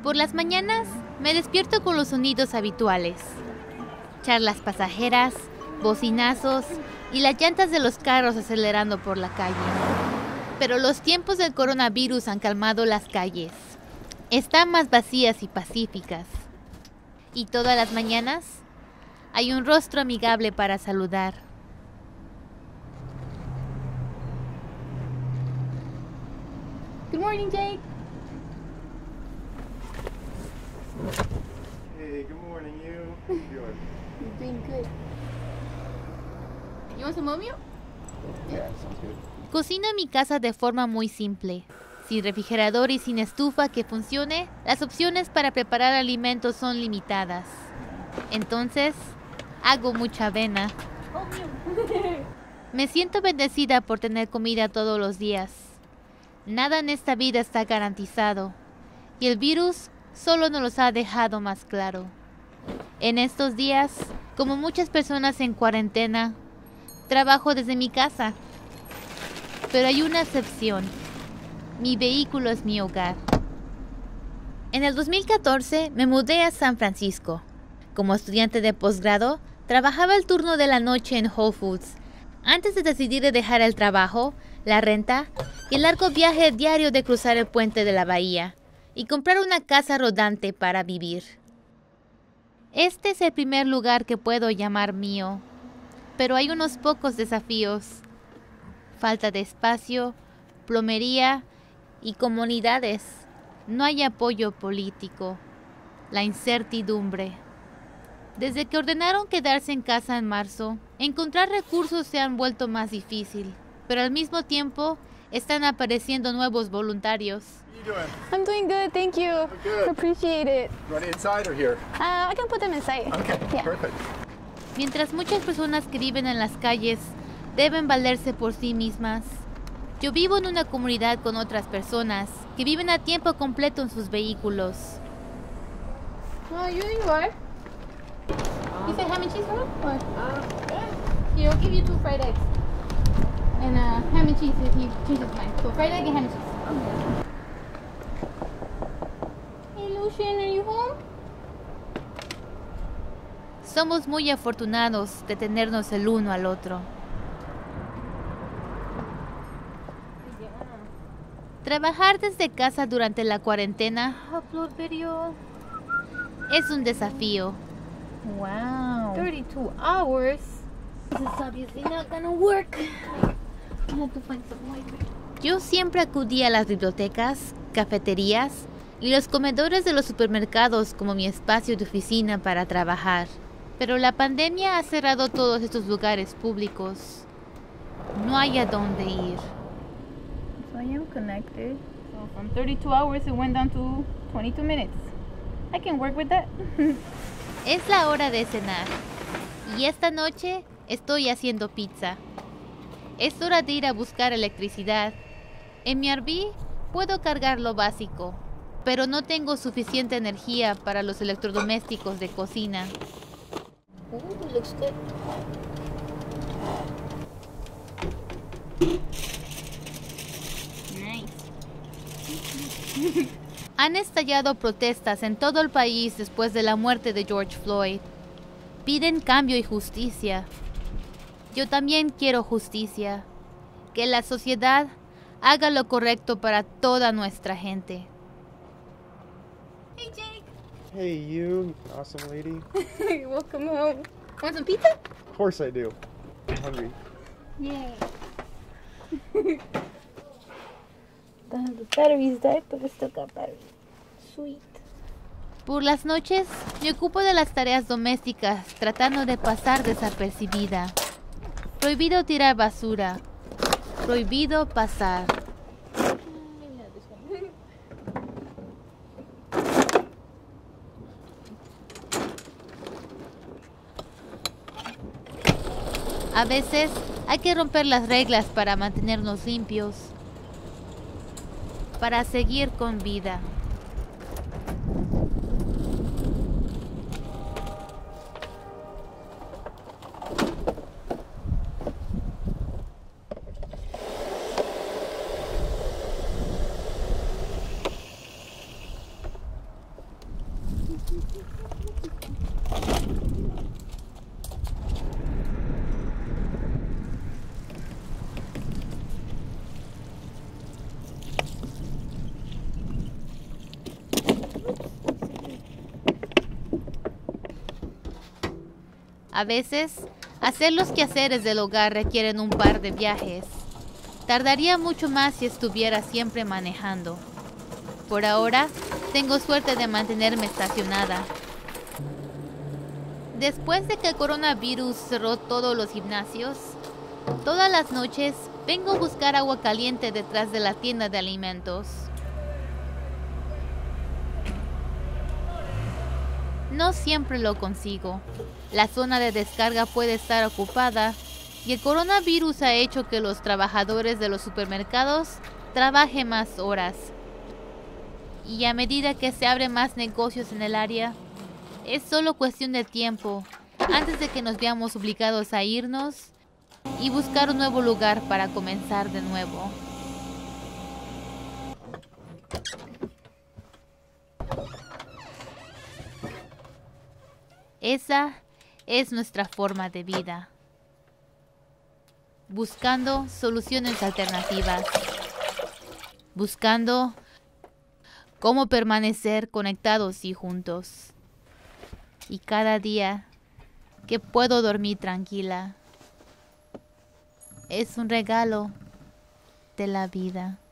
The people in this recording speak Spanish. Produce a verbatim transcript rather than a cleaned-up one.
Por las mañanas me despierto con los sonidos habituales. Charlas pasajeras, bocinazos y las llantas de los carros acelerando por la calle. Pero los tiempos del coronavirus han calmado las calles. Están más vacías y pacíficas. Y todas las mañanas hay un rostro amigable para saludar. Good morning, Jake. Hey, good morning, you. How you doing? I'm doing good. You want some oatmeal? Yeah, sounds good. Cocino en mi casa de forma muy simple. Sin refrigerador y sin estufa que funcione, las opciones para preparar alimentos son limitadas. Entonces, hago mucha avena. Me siento bendecida por tener comida todos los días. Nada en esta vida está garantizado, y el virus solo nos los ha dejado más claro. En estos días, como muchas personas en cuarentena, trabajo desde mi casa. Pero hay una excepción. Mi vehículo es mi hogar. En el dos mil catorce me mudé a San Francisco. Como estudiante de posgrado, trabajaba el turno de la noche en Whole Foods, antes de decidir de dejar el trabajo, la renta y el largo viaje diario de cruzar el puente de la bahía y comprar una casa rodante para vivir. Este es el primer lugar que puedo llamar mío, pero hay unos pocos desafíos. Falta de espacio, plomería y comunidades. No hay apoyo político. La incertidumbre. Desde que ordenaron quedarse en casa en marzo, encontrar recursos se han vuelto más difícil, pero al mismo tiempo están apareciendo nuevos voluntarios. How you doing? I'm doing good, thank you. Oh, good. Appreciate it. You want it inside or here? Uh, I can put them inside. Okay, Yeah. perfect. Mientras muchas personas que viven en las calles deben valerse por sí mismas, yo vivo en una comunidad con otras personas que viven a tiempo completo en sus vehículos. Oh, you you are. You said ham and cheese for them? Or? Uh, yeah. Here, I'll give you two fried eggs. And uh, ham and cheese if he changes his mind. So fried egg and ham and cheese. Hey, Lucian, are you home? Somos muy afortunados de tenernos el uno al otro. Trabajar desde casa durante la cuarentena Upload video. es un desafío. Wow. thirty-two hours. This is obviously not gonna work. I have to find some light. Yo siempre acudí a las bibliotecas, cafeterías y los comedores de los supermercados como mi espacio de oficina para trabajar. Pero la pandemia ha cerrado todos estos lugares públicos. No hay a dónde ir. So I am connected. So from thirty-two hours it went down to twenty-two minutes. I can work with that. Es la hora de cenar. Y esta noche estoy haciendo pizza. Es hora de ir a buscar electricidad. En mi R V puedo cargar lo básico, pero no tengo suficiente energía para los electrodomésticos de cocina. Ooh, looks good. Nice. Han estallado protestas en todo el país después de la muerte de George Floyd. Piden cambio y justicia. Yo también quiero justicia. Que la sociedad haga lo correcto para toda nuestra gente. Hey, Jake. Hey, you, awesome lady. Welcome home. Want some pizza? Of course I do. I'm hungry. Yay. Don't have the batteries died, but I still got batteries. Sweet. Por las noches me ocupo de las tareas domésticas tratando de pasar desapercibida. Prohibido tirar basura. Prohibido pasar. Maybe not this one. A veces hay que romper las reglas para mantenernos limpios. Para seguir con vida. A veces, hacer los quehaceres del hogar requieren un par de viajes. Tardaría mucho más si estuviera siempre manejando. Por ahora, tengo suerte de mantenerme estacionada. Después de que el coronavirus cerró todos los gimnasios, todas las noches vengo a buscar agua caliente detrás de la tienda de alimentos. No siempre lo consigo. La zona de descarga puede estar ocupada y el coronavirus ha hecho que los trabajadores de los supermercados trabajen más horas. Y a medida que se abren más negocios en el área, es solo cuestión de tiempo antes de que nos veamos obligados a irnos y buscar un nuevo lugar para comenzar de nuevo. Esa es nuestra forma de vida, buscando soluciones alternativas, buscando cómo permanecer conectados y juntos. Y cada día que puedo dormir tranquila es un regalo de la vida.